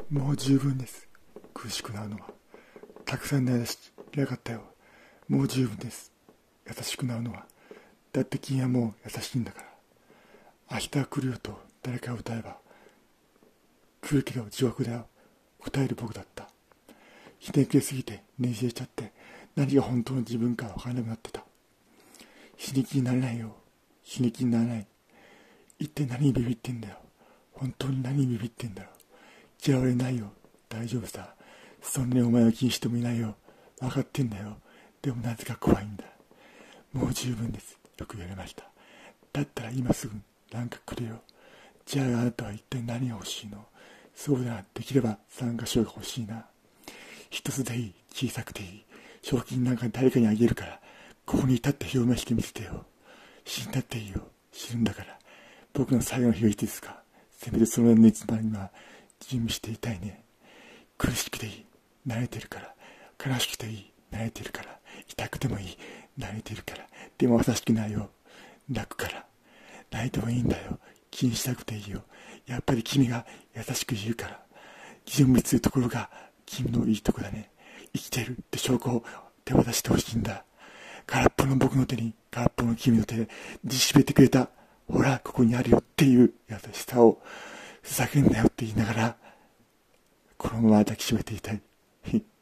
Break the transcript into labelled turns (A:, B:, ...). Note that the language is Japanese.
A: もう十分です。苦しくなるのは。たくさんの間しなかったよ。もう十分です。優しくなるのは。だって君はもう優しいんだから。明日は来るよと誰かが歌えば、来るけど地獄だよ。答える僕だった。ひねくれすぎてねじれちゃって、何が本当の自分か分からなくなってた。死に気になれないよ。死に気にならない。一体何にビビってんだよ。本当に何にビビってんだろう。嫌われないよ。大丈夫さ。そんなにお前は気にしてもいないよ。分かってんだよ。でもなぜか怖いんだ。もう十分です。よく言われました。だったら今すぐなんかくれよ。じゃああなたは一体何が欲しいの？そうだな。できれば参加賞が欲しいな。一つでいい。小さくていい。賞金なんか誰かにあげるから、ここに立って表明してみせてよ。死んだっていいよ。死ぬんだから。僕の最後の日がいつですか？せめてその熱までには準備していたいね。苦しくていい。慣れてるから。悲しくていい。慣れてるから。痛くてもいい。慣れてるから。でも優しくないよ。泣くから。泣いてもいいんだよ。気にしたくていいよ。やっぱり君が優しく言うから。準備するところが君のいいとこだね。生きてるって証拠を手渡してほしいんだ。空っぽの僕の手に空っぽの君の手で握りしめてくれた。ほらここにあるよっていう優しさを、ふざけんなよって言いながらこのまま抱きしめていたい。